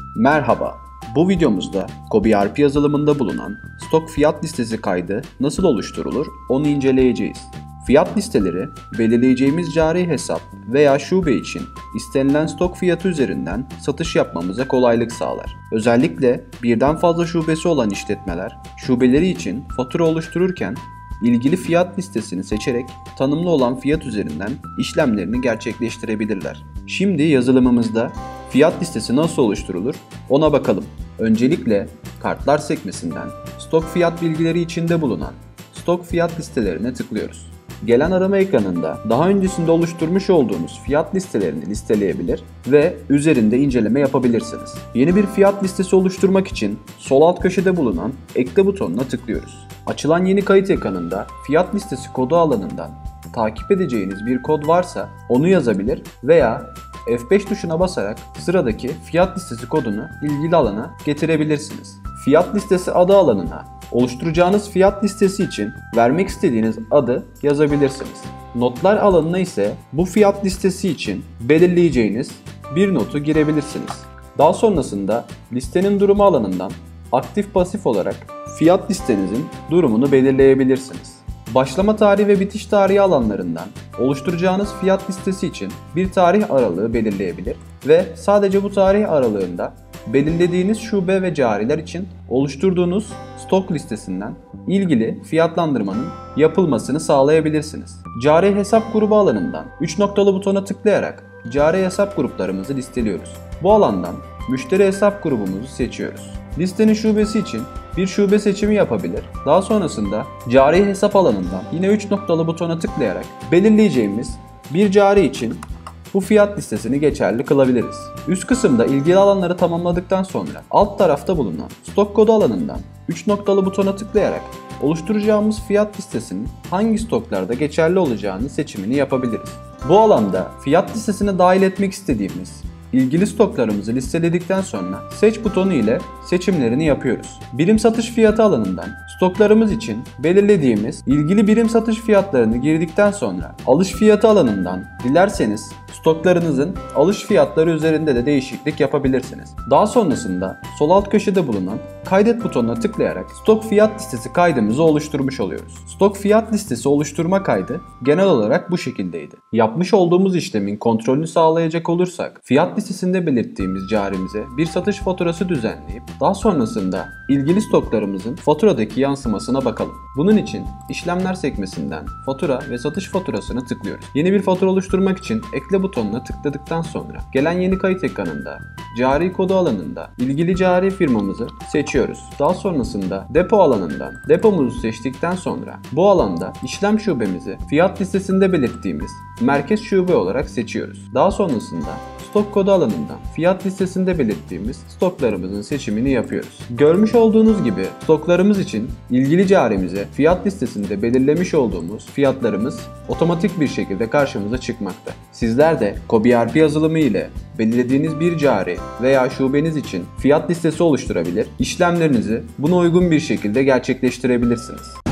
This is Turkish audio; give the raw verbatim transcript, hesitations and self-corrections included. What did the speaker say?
Merhaba, bu videomuzda KOBİ E R P yazılımında bulunan stok fiyat listesi kaydı nasıl oluşturulur onu inceleyeceğiz. Fiyat listeleri, belirleyeceğimiz cari hesap veya şube için istenilen stok fiyatı üzerinden satış yapmamıza kolaylık sağlar. Özellikle birden fazla şubesi olan işletmeler, şubeleri için fatura oluştururken ilgili fiyat listesini seçerek tanımlı olan fiyat üzerinden işlemlerini gerçekleştirebilirler. Şimdi yazılımımızda fiyat listesi nasıl oluşturulur ona bakalım. Öncelikle kartlar sekmesinden stok fiyat bilgileri içinde bulunan stok fiyat listelerine tıklıyoruz. Gelen arama ekranında daha öncesinde oluşturmuş olduğunuz fiyat listelerini listeleyebilir ve üzerinde inceleme yapabilirsiniz. Yeni bir fiyat listesi oluşturmak için sol alt köşede bulunan ekle butonuna tıklıyoruz. Açılan yeni kayıt ekranında fiyat listesi kodu alanından takip edeceğiniz bir kod varsa onu yazabilir veya F beş tuşuna basarak sıradaki fiyat listesi kodunu ilgili alana getirebilirsiniz. Fiyat listesi adı alanına oluşturacağınız fiyat listesi için vermek istediğiniz adı yazabilirsiniz. Notlar alanına ise bu fiyat listesi için belirleyeceğiniz bir notu girebilirsiniz. Daha sonrasında listenin durumu alanından aktif pasif olarak fiyat listenizin durumunu belirleyebilirsiniz. Başlama tarihi ve bitiş tarihi alanlarından oluşturacağınız fiyat listesi için bir tarih aralığı belirleyebilir ve sadece bu tarih aralığında belirlediğiniz şube ve cariler için oluşturduğunuz stok listesinden ilgili fiyatlandırmanın yapılmasını sağlayabilirsiniz. Cari hesap grubu alanından üç noktalı butona tıklayarak cari hesap gruplarımızı listeliyoruz. Bu alandan müşteri hesap grubumuzu seçiyoruz. Listenin şubesi için bir şube seçimi yapabilir. Daha sonrasında cari hesap alanından yine üç noktalı butona tıklayarak belirleyeceğimiz bir cari için bu fiyat listesini geçerli kılabiliriz. Üst kısımda ilgili alanları tamamladıktan sonra alt tarafta bulunan stok kodu alanından üç noktalı butona tıklayarak oluşturacağımız fiyat listesinin hangi stoklarda geçerli olacağını seçimini yapabiliriz. Bu alanda fiyat listesine dahil etmek istediğimiz İlgili stoklarımızı listeledikten sonra seç butonu ile seçimlerini yapıyoruz. Birim satış fiyatı alanından stoklarımız için belirlediğimiz ilgili birim satış fiyatlarını girdikten sonra alış fiyatı alanından dilerseniz stoklarınızın alış fiyatları üzerinde de değişiklik yapabilirsiniz. Daha sonrasında sol alt köşede bulunan kaydet butonuna tıklayarak stok fiyat listesi kaydımızı oluşturmuş oluyoruz. Stok fiyat listesi oluşturma kaydı genel olarak bu şekildeydi. Yapmış olduğumuz işlemin kontrolünü sağlayacak olursak fiyat listesinde belirttiğimiz carimize bir satış faturası düzenleyip daha sonrasında ilgili stoklarımızın faturadaki yansımasına bakalım. Bunun için işlemler sekmesinden fatura ve satış faturasını tıklıyoruz. Yeni bir fatura oluşturmak için ekle butonuna tıkladıktan sonra gelen yeni kayıt ekranında cari kodu alanında ilgili cari firmamızı seçiyoruz. Daha sonrasında depo alanından depomuzu seçtikten sonra bu alanda işlem şubemizi fiyat listesinde belirttiğimiz merkez şube olarak seçiyoruz. Daha sonrasında stok kodu alanından fiyat listesinde belirttiğimiz stoklarımızın seçimini yapıyoruz. Görmüş olduğunuz gibi stoklarımız için ilgili carimize fiyat listesinde belirlemiş olduğumuz fiyatlarımız otomatik bir şekilde karşımıza çıkmakta. Sizler de KOBİ E R P yazılımı ile belirlediğiniz bir cari veya şubeniz için fiyat listesi oluşturabilir, işlemlerinizi buna uygun bir şekilde gerçekleştirebilirsiniz.